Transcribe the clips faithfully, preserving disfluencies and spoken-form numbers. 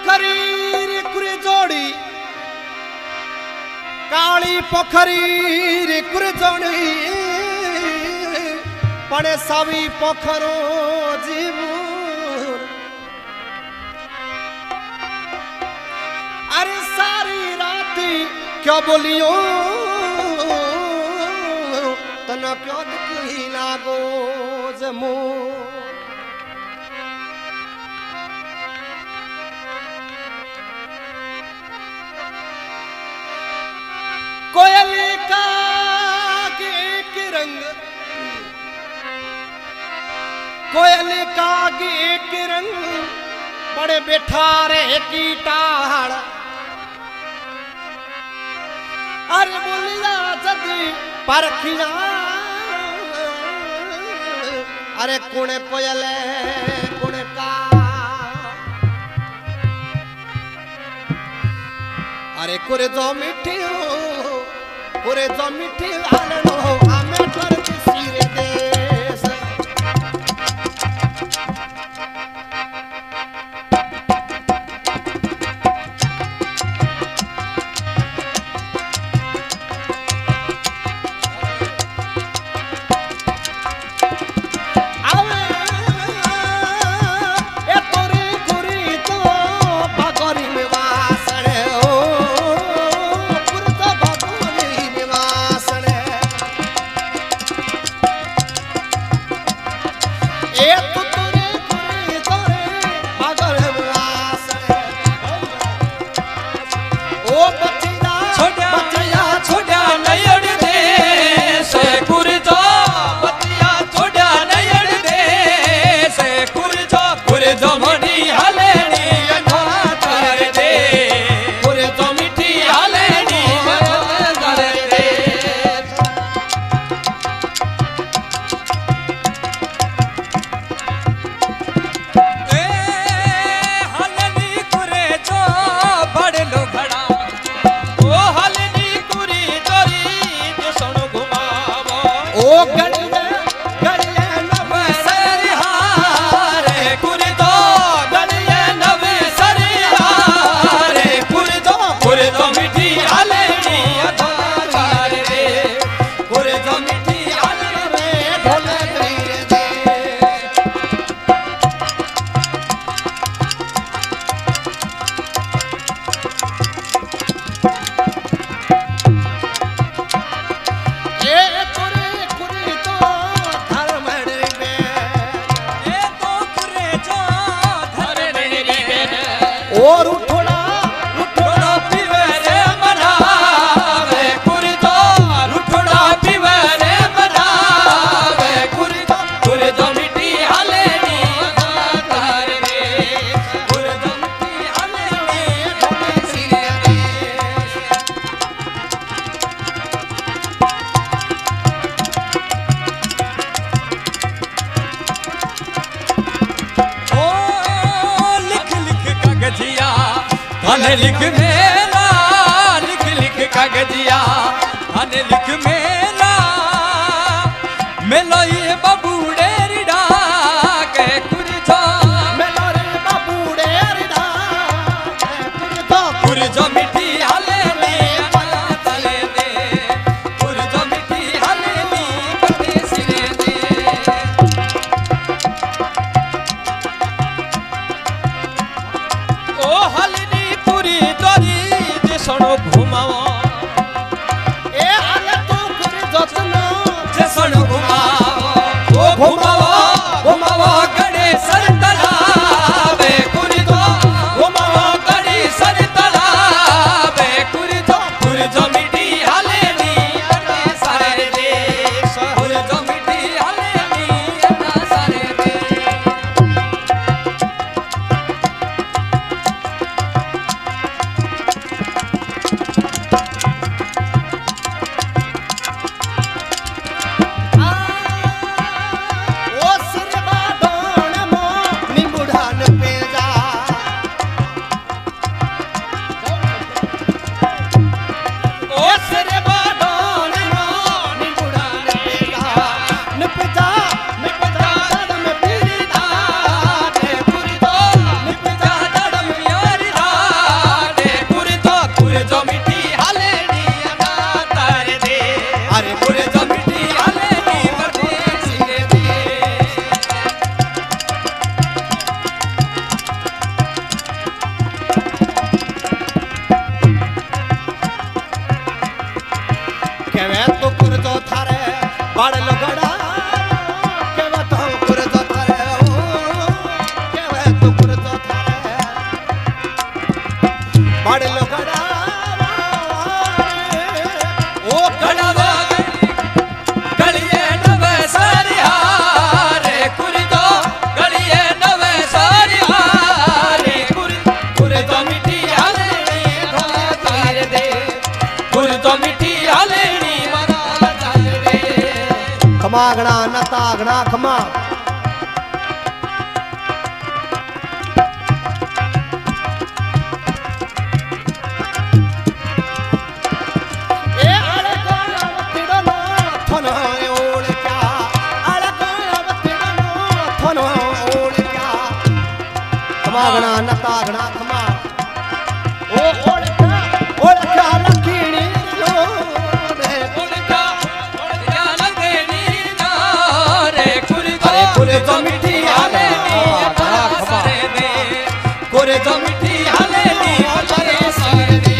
पोखरी रे कुरे जोड़ी काली पोखरी रे कुरे जोड़ी पड़े सवी पोखरो जीवन अरे सारी रात क्यों बोलियो तना क्यों दुखी लागो जमो कोयली का एक रंग कोयली का एक रंग बड़े बैठा रे की टाड़ अरे बोलिया जदी परखिया अरे कुणे कोयले कुणे का अरे कुरे जो मिठी कुरे जो मिठी आलो आमे कर सिरे देश और उठोड़ा उठोड़ा पीवे रे मनावे कुरी तो उठोड़ा पीवे रे मनावे कुरी तो कुरी तो मिट्टी हाले नी तारे रे कुरी तो मिट्टी हाले नी ढोले सिरे रे ओ लिख लिख कागजिया हने लिख मेला लिख लिख कागजिया हने लिख मेला मेलो ये बाबूड़े रिडा के कुरी जो मेलो रे बाबूड़े रिडा के कुरी जो कुरी जो मिठी हाले नी तले दे कुरी जो मिठी हाले नी कदे सिरे दे ओ हलनी पूरी तोरी जसनो घुमाओ ए आले तू पूरी जसनो जसनो घुमाओ ओ घुमाओ घुमाओ गड़े सर तलावे कुरी तो घुमाओ गड़े सर तलावे कुरी तो कुरी जो मिठी हाले नी अना सारे देश कुरी जो मिठी हाले नी अना सारे देश नतागना खमा मागना नतागना खमा ओ ओळखा ओळखा लखीणी लो रे ओळखा ओळखा लखीणी लो रे कुरे कुरे तो मिठी आले नी खमा दे कुरे तो मिठी आले नी चले सारे दे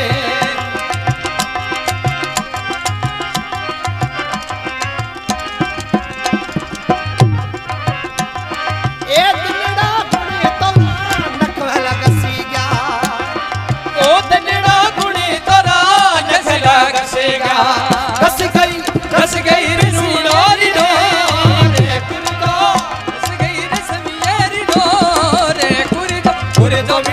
एक रस गई रस गई रसूलोरी डोरे कुरदो रस गई रस मियारी डोरे कुरदो कुरदो